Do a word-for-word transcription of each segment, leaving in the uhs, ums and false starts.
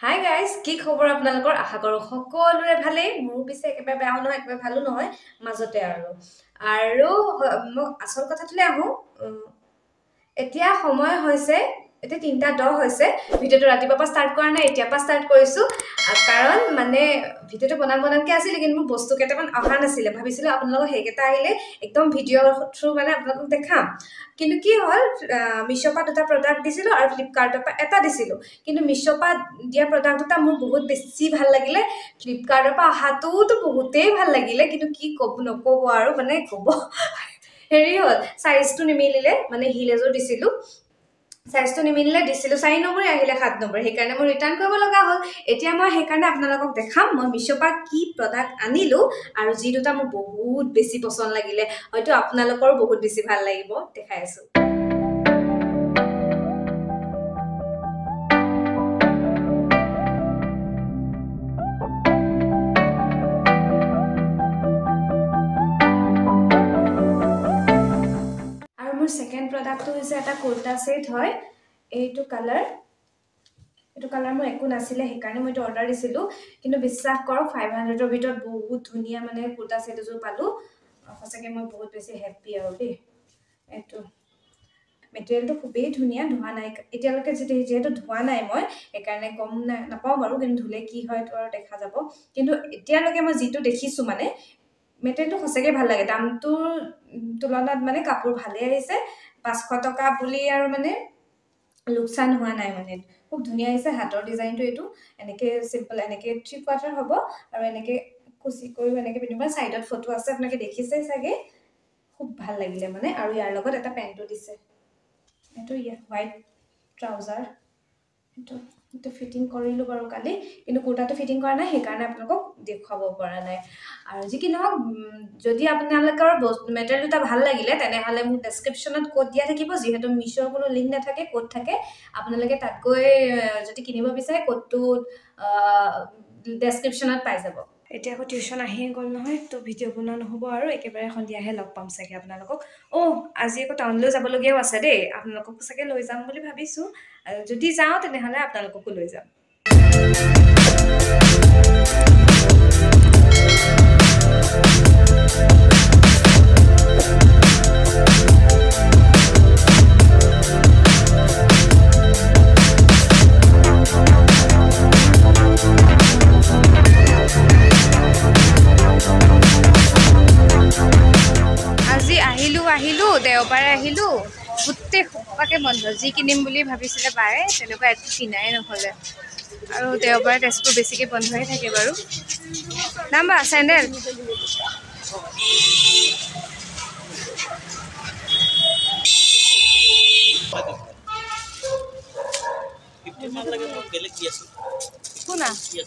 Hi guys, কি খবৰ আপোনালোকৰ আশা কৰো সকলোৰে ভালেই মোৰ পিছে একেবাৰে বেয়া নহয় একেবাৰে ভালো নহয় মাজতে আৰু আৰু মই আসল কথাটোলে আহো এতিয়া সময় হৈছে এতিয়া তিনটা দহ হৈছে ভিডিওটো ৰাতিপুৱাৰ পৰা ষ্টাৰ্ট কৰা নাই এতিয়া পৰা ষ্টাৰ্ট কৰিছো কাৰণ মানে ভিডিওটো বনান বনানকে আছিল কিন্তু মোৰ বস্তু কেইটামান অহা নাছিল ভাবিছিলো আপোনালোকক হেকেটা আহিলে একদম ভিডিওৰ থ্ৰু মানে আপোনালোকক দেখাম কিন্তু কি হল Meesho পা দুটা প্ৰডাক্ট দিছিলো আৰু Flipkart পা এটা দিছিলো কিন্তু Meesho পা দিয়া প্ৰডাক্ট দুটা মোৰ বহুত বেছি ভাল লাগিলে Flipkart পা হাতও তো বহুতেই ভাল লাগিলে কিন্তু কি কব নকব আৰু মানে কব হেৰি হল সাইজটো নিমিলিলে মানে হিলেজো দিছিলো সাইজটো নিমিলিলে দিছিলো চাৰি নম্বৰ আহিলে সাত নম্বৰ হে কাৰণে মই ৰিটাৰ্ন কৰিব লগা হল এতিয়া মই হে কাৰণে আপোনালোকক দেখাম মই Meesho পা কি প্ৰডাক্ট আনিলো আৰু যি দুটা মোৰ বহুত বেছি পছন্দ লাগিলে হয়তো আপোনালোকৰ বহুত বেছি ভাল লাগিব দেখাই আছো Second product to is at a kurta set hoy eitu color etu color mo ekku nasile hekane moi to order disilu kintu biswas koro five hundred er bitor bahut dhuniya mane kurta set jo palu hosake moi bahut beshi happy aru de etu material to khubei dhuniya dhua nai etialoke jete jeto dhua nai moi ekane kom na pao baru kintu dhule ki hoy to aru dekha jabo kintu etialoke moi jitu dekhisu mane material তো হসকে ভাল লাগে দামটো তুলনাত মানে কাপোৰ ভালে আহিছে পাঁচশ টকা বুলি আৰু মানে লোকসান হোৱা নাই মানে খুব ধুনিয়া আহিছে হাতৰ ডিজাইনটো এটো এনেকে সিম্পল এনেকে থ্রি কোৱাৰ্টাৰ হ'ব আৰু এনেকে কুচি কৰি এনেকে পিনিবা সাইডত ফটো আছে আপোনাকে দেখিছে সাগে খুব ভাল লাগিলে মানে আৰু ইয়াৰ লগত এটা পেন্টটো দিছে এটো ইয়া হোৱাইট ট্ৰাউজাৰ এটো তো ফিটিং কৰিলো বাৰু কালি কিন্তু কুৰ্তাটো ফিটিং কৰা নাই হে কাৰণে আপোনাক দেখাব পৰা নাই আৰু যি কি নহক যদি আপোনালোকৰ মেটেৰিয়েলটা ভাল লাগিলে তেনে হলে মোৰ ডেসক্ৰিপচনত কোড দিয়া থাকিব যেহেতু Meesho কোনো লিংক নাথাকে কোড থাকে আপোনালোকে তাত গৈ যদি কিনিব বিচাৰে কোডটো ডেসক্ৰিপচনত পাই যাব এতিয়া আকৌ টিউশন আহি গল নহয় তো ভিডিও বনোৱা নহব আৰু একেবাৰে সন্ধিয়াহে লগ পাম সাকে আপোনালোকক ও আজি আকৌ টাউনলৈ যাব লগিয়াও আছে দেই আপোনালোকক সাকে লৈ যাম বুলি ভাবিছো যদি যাও তেনে হলে আপোনালোকক লৈ যাম আহিলো দেওবাৰে আহিলো গুটে খপাকে বন্ধ যি কিনিম বুলি ভাবিছিলে বাই তেনেকুৱা একো কিনাই নহলে আৰু দেওবাৰে তেজপুৰ বেছিকে বন্ধ হৈ থাকে বাৰু নাম্বা স্যান্ডেল কোনা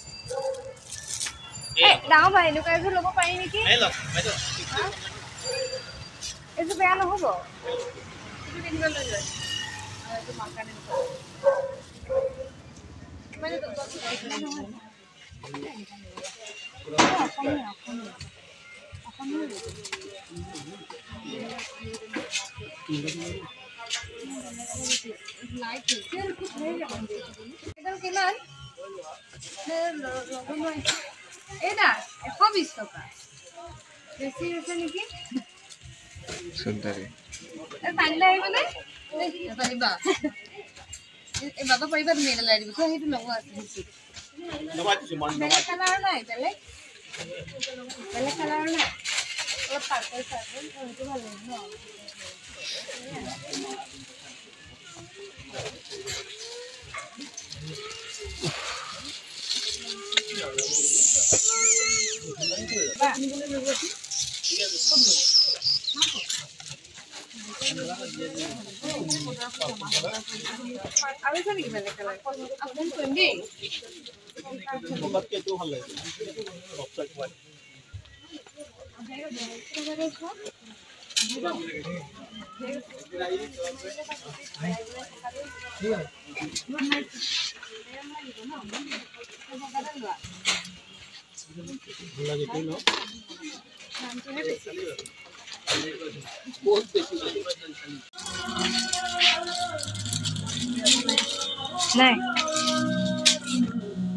এ দাও ভাই এনেকুৱা এযোৰ ল'ব পাৰি নেকি এই ল বাইদেউ এজো বেয়া নহব এজো কিনিব লৈ যায় আৰু এজো মাকানে মানে তো একলা নহয় আপনি আপনি আপনি লাইট তেল কি হয়ে যাবে এটা কিমান লগো নয় এটা এশ বিশ টকা বেশি হৈছে নেকি সুন্দরী এ পাইলা আইবনে এ পাইবা এ বাবা পাইবা তুমি এটা লাই দিব তো হেতু লগো আছে হেতু নবা কিছু মন নবা কালার নাই বেলে বেলে কালার নাই ও পার্পল পার্পল হেতু ভালো না বা আমি বলে দেব ঠিক আছে আমি জানি কি মানে কালার আপনি কোনডি বাকি তো ভালো লাগে অফসাইড ওয়াই লাগে তো না बहुत बेसी नहीं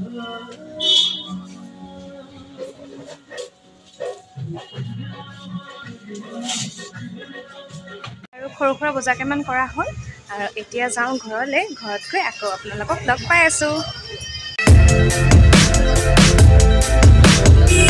আৰু সৰু সুৰা বজাৰ কেইটামান কৰা হ'ল আৰু এতিয়া যাওঁ ঘৰলৈ ঘৰত গৈ আকৌ আপোনালোকক লগ পাই আছোঁ